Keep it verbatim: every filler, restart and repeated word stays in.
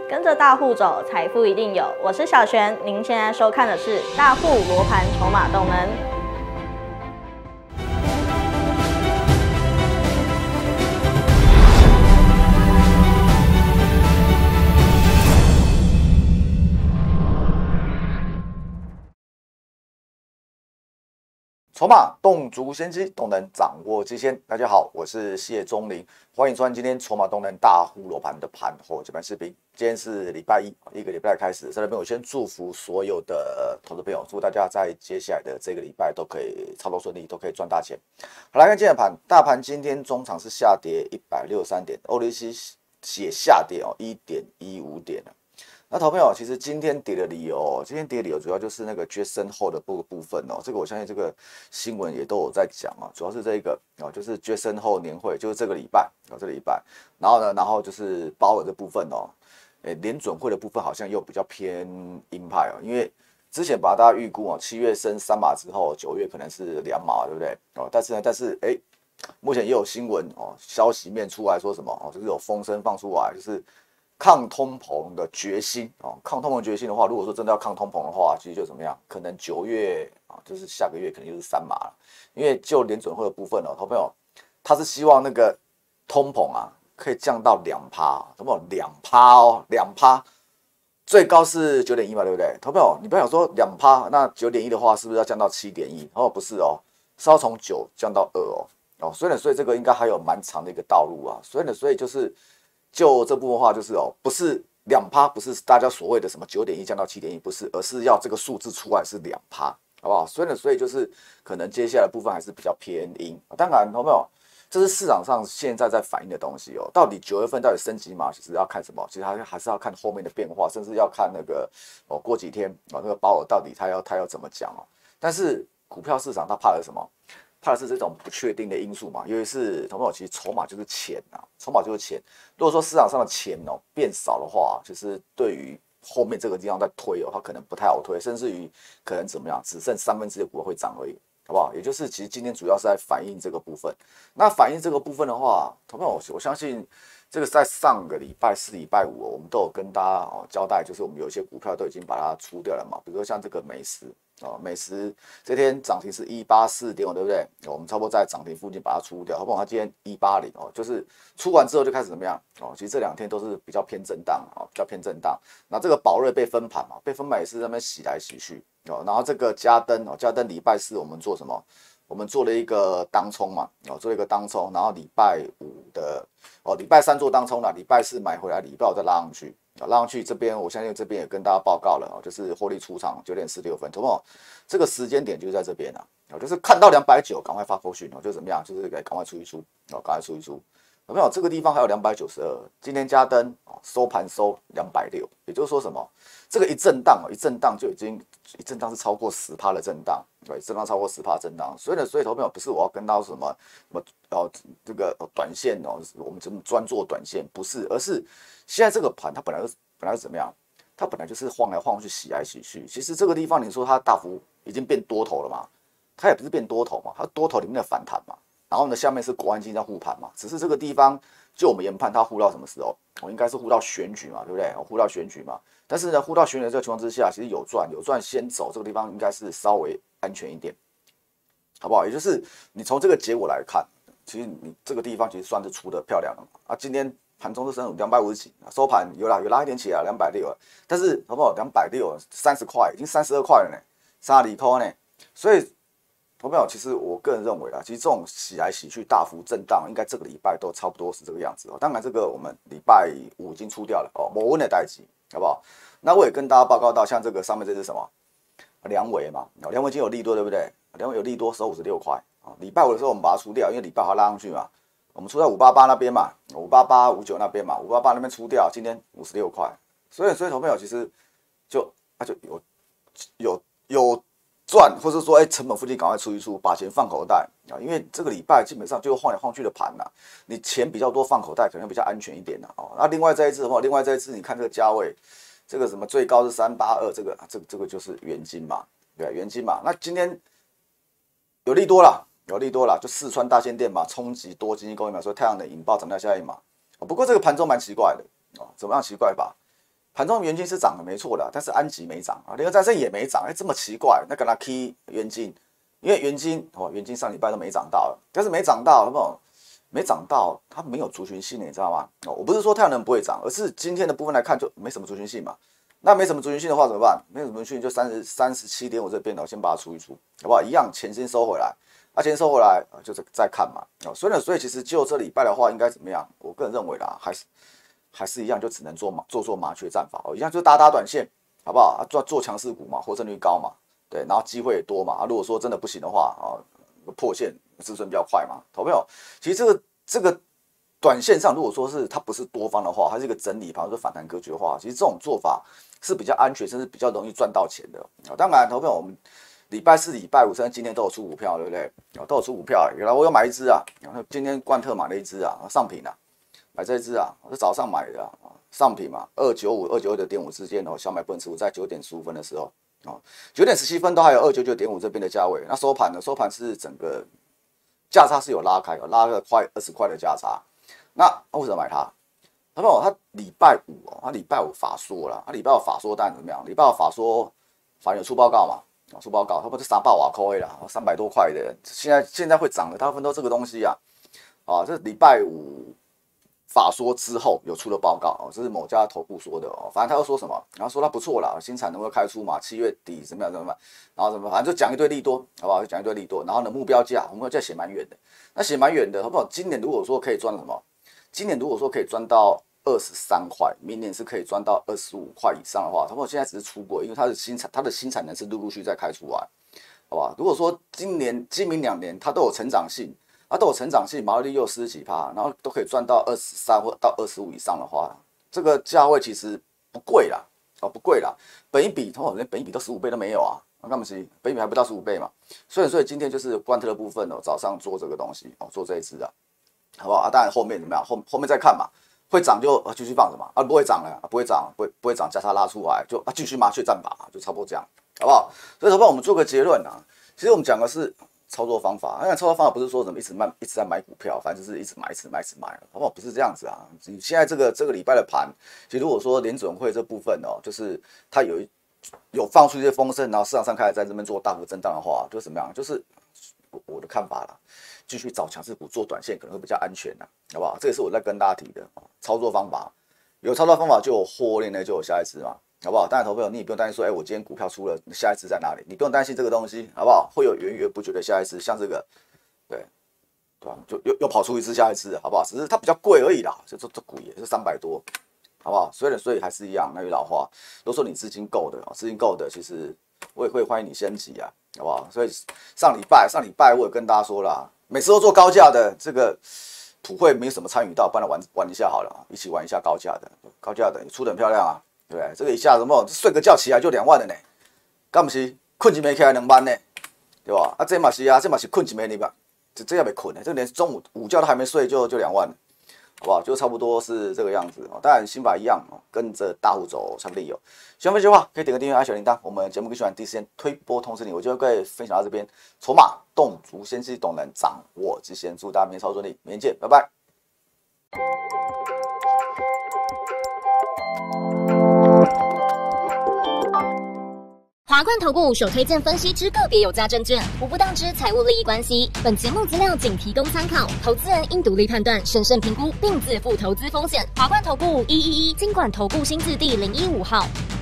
跟着大户走，财富一定有。我是小璇，您现在收看的是大户罗盘筹码动能。 筹码动足先机，动能掌握机先。大家好，我是谢钟林，欢迎收看今天筹码动能大户罗盘的盘后解盘视频。今天是礼拜一，一个礼拜开始，在这边我先祝福所有的投资朋友，祝大家在接下来的这个礼拜都可以操作顺利，都可以赚大钱。好，来看今天的盘，大盘今天中场是下跌一百六十三点 ，O T C 也下跌哦 一点一五点。那投朋友，其实今天跌的理由，今天跌的理由主要就是那个决胜后的部部分哦，这个我相信这个新闻也都有在讲啊，主要是这个哦，就是决胜后年会，就是这个礼拜哦，这个礼拜，然后呢，然后就是鲍尔的部分哦，诶，联准会的部分好像又比较偏鹰派哦，因为之前把大家预估哦，七月升三码之后，九月可能是两码，对不对？哦，但是呢，但是诶，目前也有新闻哦，消息面出来说什么哦，就是有风声放出来，就是。抗通膨的决心哦，抗通膨决心的话，如果说真的要抗通膨的话，其实就怎么样？可能九月啊，就是下个月可能就是三码了。因为就联准会的部分哦，投朋友他是希望那个通膨啊可以降到两趴，投朋友两趴哦，两趴，最高是九点一嘛，对不对？投朋友，你不要想说两趴，那九点一的话是不是要降到七点一？哦，不是哦，是要从九降到二哦。哦，所以呢，所以这个应该还有蛮长的一个道路啊。所以呢，所以就是。就这部分的话，就是哦，不是两趴，不是大家所谓的什么九点一降到七点一，不是，而是要这个数字出来是两趴，好不好？所以呢，所以就是可能接下来的部分还是比较偏阴。当然，有没有？这是市场上现在在反映的东西哦。到底九月份到底升级码，其实要看什么？其实还还是要看后面的变化，甚至要看那个哦，过几天哦，那个鲍尔到底他要他要怎么讲哦。但是股票市场他怕的是什么？怕的是这种不确定的因素嘛，尤其是同朋友，其实筹码就是钱啊，筹码就是钱。如果说市场上的钱哦变少的话，其实对于后面这个地方在推哦，它可能不太好推，甚至于可能怎么样，只剩三分之一的股会涨而已，好不好？也就是其实今天主要是在反映这个部分。那反映这个部分的话，同朋友，我相信这个在上个礼拜四、礼拜五、哦，我们都有跟大家哦交代，就是我们有一些股票都已经把它出掉了嘛，比如说像这个美食。哦，美食这天涨停是一八四点五，对不对？我们差不多在涨停附近把它出掉，好不好？它今天一八零哦，就是出完之后就开始怎么样？哦，其实这两天都是比较偏震荡啊，比较偏震荡。那这个宝瑞被分盘嘛，被分盘也是在那边洗来洗去哦。然后这个嘉登哦，嘉登礼拜四我们做什么？我们做了一个当冲嘛，哦，做了一个当冲，然后礼拜五的哦，礼拜三做当冲了，礼拜四买回来，礼拜五再拉上去。拉上去这边，我相信这边也跟大家报告了哦，就是获利出场九点四六分，同学这个时间点就是在这边啊，就是看到两百九，赶快发扣讯哦，就怎么样，就是赶快出一出哦，赶快出一出。有没有这个地方还有两百九十二？今天加登收盘收两百六，也就是说什么？这个一震荡哦，一震荡就已经一震荡是超过十趴的震荡，对，震荡超过十趴震荡。所以呢，所以投朋友不是我要跟到什么什么哦，这个短线哦，我们怎么专做短线，不是，而是现在这个盘它本来是本来是怎么样？它本来就是晃来晃去，洗来洗去。其实这个地方你说它大幅已经变多头了嘛？它也不是变多头嘛，它多头里面的反弹嘛。然后呢，下面是国安基金在护盘嘛，只是这个地方就我们研判它护到什么时候？我应该是护到选举嘛，对不对？护到选举嘛。但是呢，护到选举的这个情况之下，其实有赚有赚先走，这个地方应该是稍微安全一点，好不好？也就是你从这个结果来看，其实你这个地方其实算是出的漂亮了嘛。啊，今天盘中是升两百五十几，收盘有啦有拉一点起来两百六了，但是好不好？两百六三十块，已经三十二块了呢，三厘块呢，所以。投票其实我个人认为啊，其实这种洗来洗去大幅震荡，应该这个礼拜都差不多是这个样子哦。当然，这个我们礼拜五已经出掉了哦，摩温的代级，好不好？那我也跟大家报告到，像这个上面这是什么？良维嘛，良维今天有利多，对不对？良维有利多收五十六块啊。礼拜五的时候我们把它出掉，因为礼拜还拉上去嘛，我们出在五八八那边嘛，五八八五九那边嘛，五八八那边出掉，今天五十六块。所以，所以投票其实就那、啊、就有有有。赚，或是说，哎，成本附近赶快出一出，把钱放口袋啊！因为这个礼拜基本上就晃来晃去的盘呐，你钱比较多放口袋，可能比较安全一点呐。哦，那另外这一支的话，另外这一支你看这个价位，这个什么最高是三八二，这个这个这个就是元金嘛，对，元金嘛。那今天有利多了，有利多了，就四川大限电嘛，冲击多经济供应嘛，所以太阳能引爆涨价效应嘛。不过这个盘中蛮奇怪的哦，怎么样奇怪吧？ 盘中元金是涨的没错的，但是安吉没涨啊，联合再生也没涨，哎，这么奇怪，那跟他 key 元金，因为元金哦，元金上礼拜都没涨到，但是没涨到，有没有？没涨到，它没有族群性，你知道吗？哦，我不是说太阳能不会涨，而是今天的部分来看就没什么族群性嘛。那没什么族群性的话怎么办？没什么族群性就三十三十七点五这边我先把它除一除，好不好？一样钱先收回来，啊，钱收回来就是再看嘛。哦，所以呢，所以其实就这礼拜的话，应该怎么样？我个人认为啦，还是还是一样，就只能做麻做做麻雀战法哦，一样就打打短线，好不好？啊，做做强势股嘛，获胜率高嘛，对，然后机会也多嘛。啊，如果说真的不行的话，啊，破线止损比较快嘛。投票，其实这个这个。短线上，如果说是它不是多方的话，它是一个整理盘或者反弹格局的话，其实这种做法是比较安全，甚至比较容易赚到钱的。当然，投票我们礼拜四、礼拜五，甚至今天都有出股票，对不对？都有出股票。原来我有买一只啊，然后今天冠特买了一只啊，上品啊，买这一只啊，我是早上买的啊，上品嘛，二九五、二九二点五之间哦，小买不能持股，在九点十五分的时候哦，九点十七分都还有二九九点五这边的价位。那收盘呢？收盘是整个价差是有拉开，有拉个快二十块的价差。那为什么买它？他说他礼拜五哦，他礼拜五法说了，他礼拜五法说单怎么样？礼拜五法说法人出报告嘛，出报告，他不是三百瓦块啦，三百多块的，现在现在会涨的，大部分都这个东西啊，啊，这礼拜五法说之后有出了报告哦，这是某家头部说的哦，反正他又说什么，然后说他不错啦，新产能会开出嘛，七月底怎么样怎么样，然后怎么，反正就讲一堆利多，好不好？就讲一堆利多，然后呢目标价，目标价写蛮远的，那写蛮远的，好不好？今年如果说可以赚什么？今年如果说可以赚到二十三块，明年是可以赚到二十五块以上的话，他们现在只是出国，因为它的新产它的新产能是陆陆续在开出来，好吧？如果说今年、今明两年它都有成长性，它都有成长性，毛利率又十几趴，然后都可以赚到二十三或到二十五以上的话，这个价位其实不贵啦，哦不贵啦，本益比哦连本益比都十五倍都没有啊，干嘛是本益比还不到十五倍嘛？所以所以今天就是冠特的部分哦，早上做这个东西哦，做这一支啊。好不好啊？当然后面怎么样？后后面再看嘛。会涨就继续放着嘛。啊，不会涨了，啊、不会涨，不会不会涨，价差拉出来就啊继续麻雀战法，就差不多这样，好不好？所以，好不好？我们做个结论啊。其实我们讲的是操作方法，那操作方法不是说什么一直卖一直在买股票，反正就是一直买一直买一直买，好不好？不是这样子啊。你现在这个这个礼拜的盘，其实如果说联准会这部分哦，就是它有有放出一些风声，然后市场上开始在这边做大幅震荡的话，就是怎么样？就是我的看法啦。继续找强势股做短线可能会比较安全呐，好不好？这也是我在跟大家提的操作方法。有操作方法就有获利呢，就有下一支嘛，好不好？当然，投朋友你也不用担心说，哎、欸，我今天股票出了，下一支在哪里？你不用担心这个东西，好不好？会有源源不绝的下一支，像这个，对对吧？就又又跑出一支下一支，好不好？只是它比较贵而已啦，这这这股也是三百多，好不好？所以所以还是一样，那句老话，如果说你资金够的，资金够的，其实我也会欢迎你升级啊，好不好？所以上礼拜上礼拜我也跟大家说了。每次都做高价的，这个普惠没什么参与到，帮他玩玩一下好了，一起玩一下高价的，高价的出得很漂亮啊，对不对？这个一下什么睡个觉起来就两万了呢，干不是困一暝起来两万呢，对吧？啊，这嘛是啊，这嘛是困一暝你吧，这这也没困呢，这连中午午觉都还没睡就就两万了，好不好？就差不多是这个样子哦。当然心法一样哦，跟着大户走才不利有。喜欢分析的话，可以点个订阅，按小铃铛。我们节目更喜欢第一时间推播通知你。我就会分享到这边，筹码动足先机，懂能掌握之前，祝大家明天操作顺利，明天见，拜拜。 华冠投顾所推荐分析之个别有价证券，无不当之财务利益关系。本节目资料仅提供参考，投资人应独立判断、审慎评估，并自负投资风险。华冠投顾一一一金管投顾新字第零一五号。